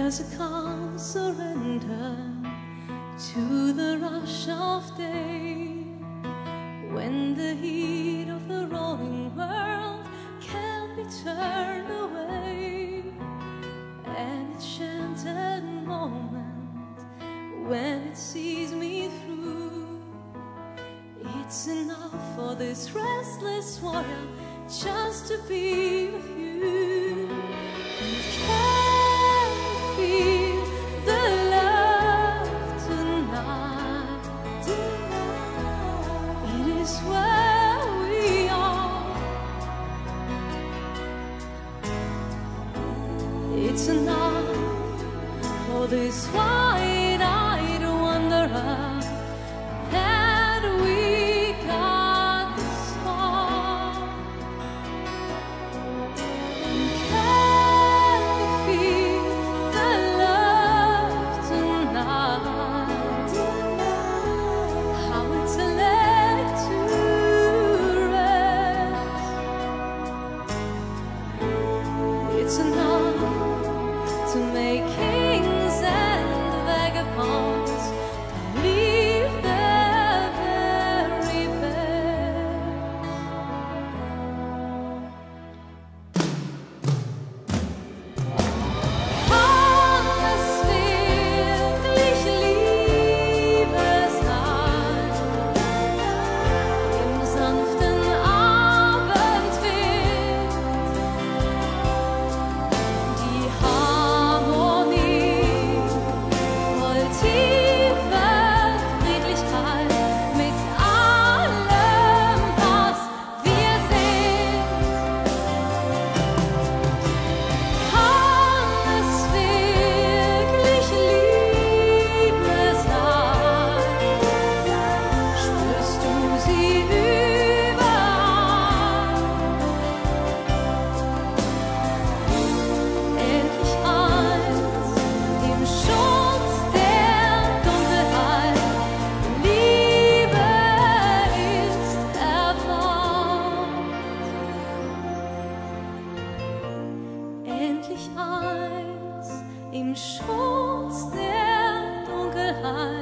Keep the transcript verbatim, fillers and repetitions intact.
There's a calm surrender to the rush of day, when the heat of the roaring world can't be turned away. An enchanted moment when it sees me through. It's enough for this restless warrior just to be with you. And can you feel the love tonight? It is where we are. It's enough for this wide-eyed wanderer that we got this far. Can you feel the love tonight? How it's laid to rest. It's enough to make kings and vagabonds believe their very best. Kann es wirklich Liebe sein, im sanften Abendwind, die Harmonie voll tiefer Friedlichkeit mit allem, was wir sind? Kann es wirklich Liebe sein? Spürst du sie überall? Endlich eins im Schutz der Dunkelheit. Liebe ist erwacht. Endlich eins im Schutz der Dunkelheit.